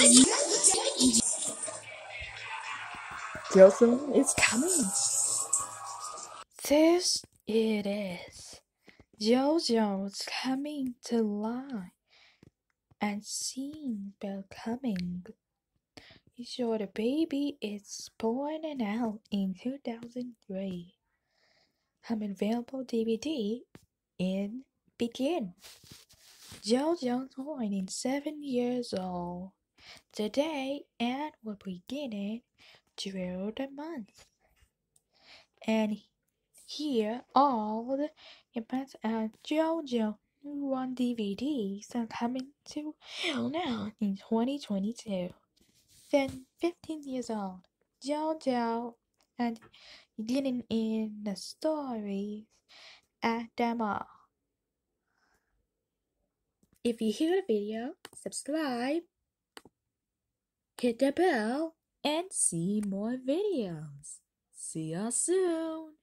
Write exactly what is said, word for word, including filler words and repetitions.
Jojo is coming. This it is. Jojo's coming to life and seen Bell coming. He saw the baby is born and out in two thousand three. Have available D V D in Begin. Jojo's born in seven years old today and will begin it through the month. And here all the events and Jojo one D V Ds are coming to now in twenty twenty-two. Then fifteen years old, Jojo and beginning in the stories at the mall. If you hear the video, subscribe, hit the bell, and see more videos. See you soon!